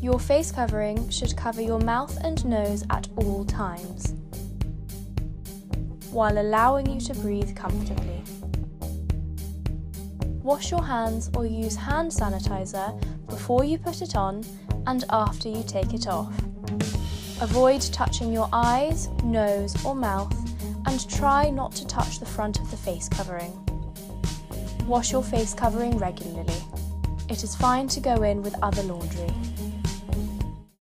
Your face covering should cover your mouth and nose at all times, while allowing you to breathe comfortably. Wash your hands or use hand sanitizer before you put it on and after you take it off. Avoid touching your eyes, nose or mouth, and try not to touch the front of the face covering. Wash your face covering regularly. It is fine to go in with other laundry.